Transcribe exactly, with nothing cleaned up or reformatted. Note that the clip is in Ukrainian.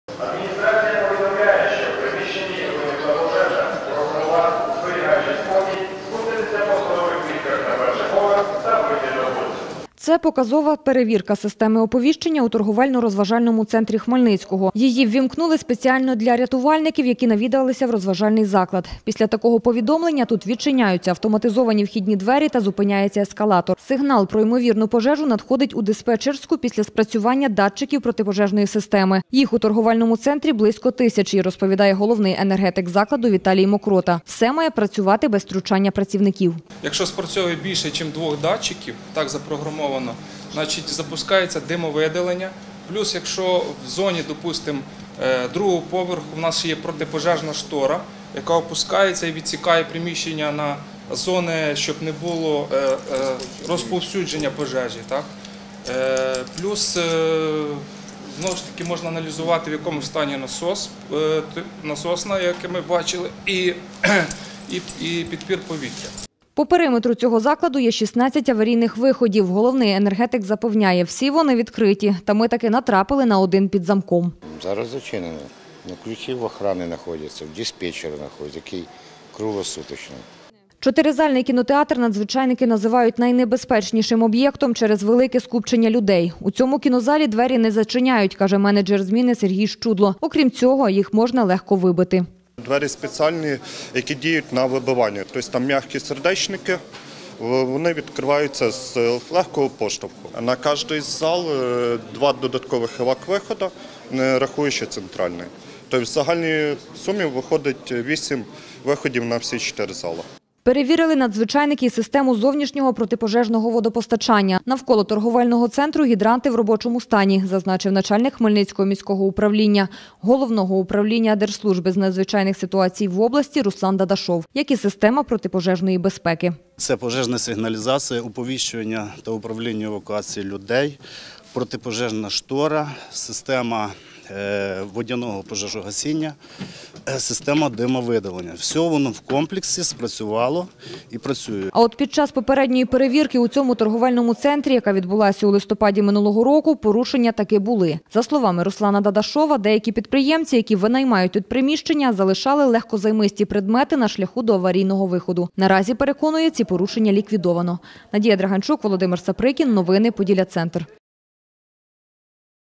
Адміністрація повідомляє, що в приміщенні виникла пожежа, прокурора, зберігаючи спокій, спустилися по сходових клітках на перший поверх та вийти на вулицю. Це показова перевірка системи оповіщення у торговельно-розважальному центрі Хмельницького. Її ввімкнули спеціально для рятувальників, які навідалися в розважальний заклад. Після такого повідомлення тут відчиняються автоматизовані вхідні двері та зупиняється ескалатор. Сигнал про ймовірну пожежу надходить у диспетчерську після спрацювання датчиків протипожежної системи. Їх у торговельному центрі близько тисячі, розповідає головний енергетик закладу Віталій Мокрота. Все має працювати без втручання працівників. Якщо спрацьовує більше, ніж двох датчиків, так запрограмовано, значить запускається димовидалення. Плюс, якщо в зоні, допустимо, другого поверху в нас ще є протипожежна штора, яка опускається і відсікає приміщення на зони, щоб не було розповсюдження пожежі. Так? Плюс, знову ж таки, можна аналізувати, в якому стані насос, насосна, як ми бачили, і, і, і підпір повітря. По периметру цього закладу є шістнадцять аварійних виходів. Головний енергетик запевняє, всі вони відкриті. Та ми таки натрапили на один під замком. Зараз зачинено. На ключі в охорони знаходяться, в диспетчері знаходяться, який круглосуточний. Чотиризальний кінотеатр надзвичайники називають найнебезпечнішим об'єктом через велике скупчення людей. У цьому кінозалі двері не зачиняють, каже менеджер зміни Сергій Щудло. Окрім цього, їх можна легко вибити. Двері спеціальні, які діють на вибивання. Тобто там м'які сердечники, вони відкриваються з легкого поштовху. На кожний зал два додаткових евак-виходи, не рахуючи центральний. Тобто в загальній сумі виходить вісім виходів на всі чотири зали. Перевірили надзвичайники і систему зовнішнього протипожежного водопостачання. Навколо торговельного центру гідранти в робочому стані, зазначив начальник Хмельницького міського управління, Головного управління Держслужби з надзвичайних ситуацій в області Руслан Дадашов, як і система протипожежної безпеки. Це пожежна сигналізація, оповіщення та управління евакуації людей, протипожежна штора, система водяного пожежогасіння, система димовидалення. Все воно в комплексі спрацювало і працює. А от під час попередньої перевірки у цьому торговельному центрі, яка відбулася у листопаді минулого року, порушення таки були. За словами Руслана Дадашова, деякі підприємці, які винаймають тут приміщення, залишали легкозаймисті предмети на шляху до аварійного виходу. Наразі, переконує, ці порушення ліквідовано. Надія Драганчук, Володимир Саприкін. Новини Поділля Центр.